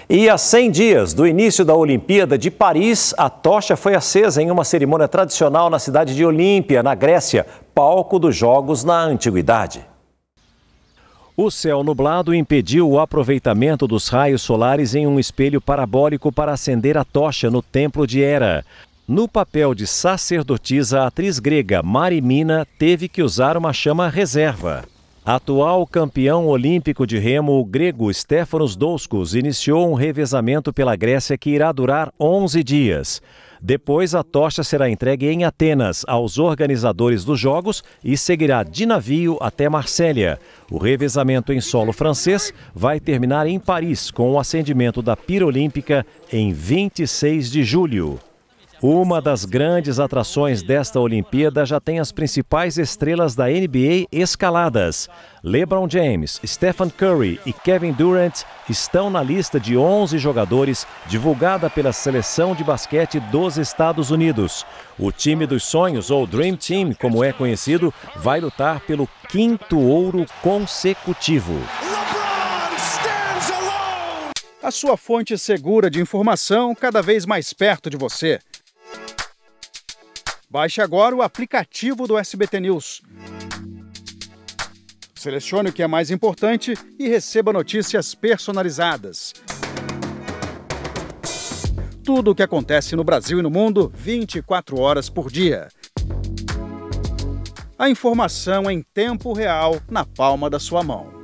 E a 100 dias do início da Olimpíada de Paris, a tocha foi acesa em uma cerimônia tradicional na cidade de Olímpia, na Grécia, palco dos Jogos na Antiguidade. O céu nublado impediu o aproveitamento dos raios solares em um espelho parabólico para acender a tocha no Templo de Hera. No papel de sacerdotisa, a atriz grega Marimina teve que usar uma chama reserva. Atual campeão olímpico de remo, o grego Stefanos Douskos, iniciou um revezamento pela Grécia que irá durar 11 dias. Depois, a tocha será entregue em Atenas aos organizadores dos Jogos e seguirá de navio até Marsella. O revezamento em solo francês vai terminar em Paris, com o acendimento da pira olímpica em 26 de julho. Uma das grandes atrações desta Olimpíada já tem as principais estrelas da NBA escaladas. LeBron James, Stephen Curry e Kevin Durant estão na lista de 11 jogadores divulgada pela Seleção de Basquete dos Estados Unidos. O time dos sonhos, ou Dream Team, como é conhecido, vai lutar pelo 5º ouro consecutivo. A sua fonte segura de informação cada vez mais perto de você. Baixe agora o aplicativo do SBT News. Selecione o que é mais importante e receba notícias personalizadas. Tudo o que acontece no Brasil e no mundo, 24 horas por dia. A informação em tempo real, na palma da sua mão.